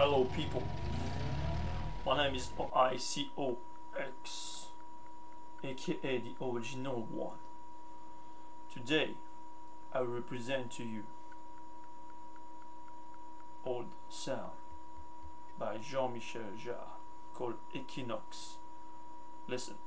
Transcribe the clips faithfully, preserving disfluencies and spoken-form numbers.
Hello people, my name is I C O X, aka the original one. Today I will represent to you Old Sound by Jean-Michel Jarre called Equinox. Listen.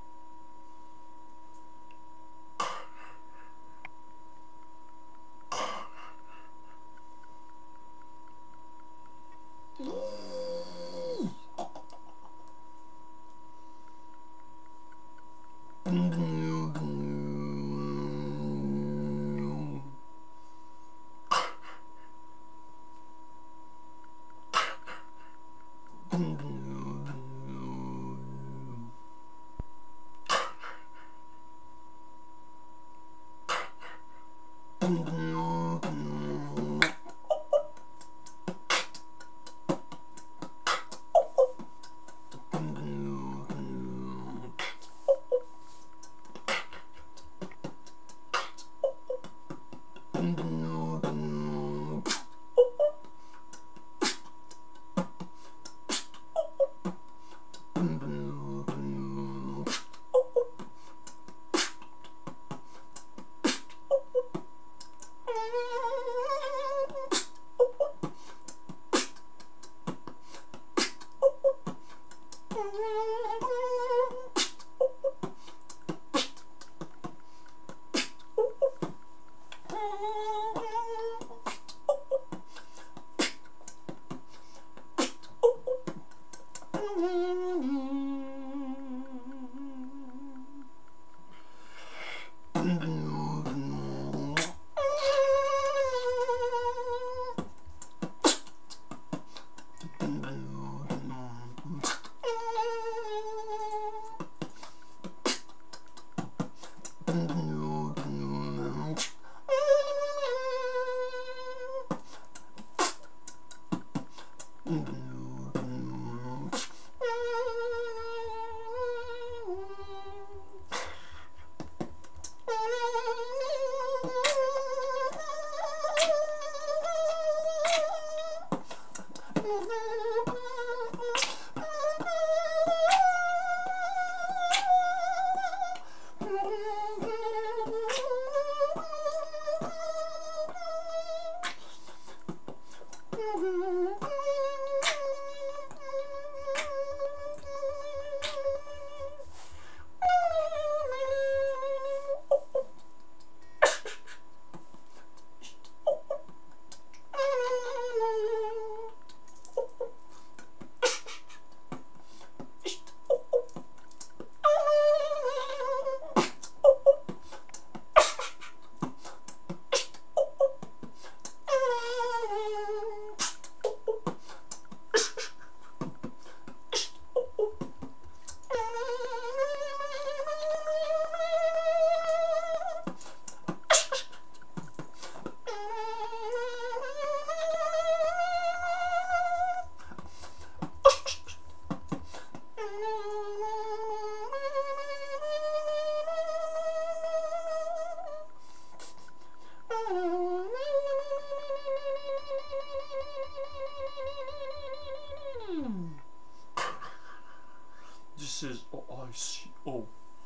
This is I C O,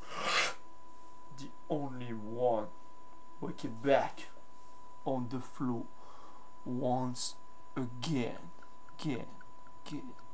the only one we get back on the floor once again, again, again.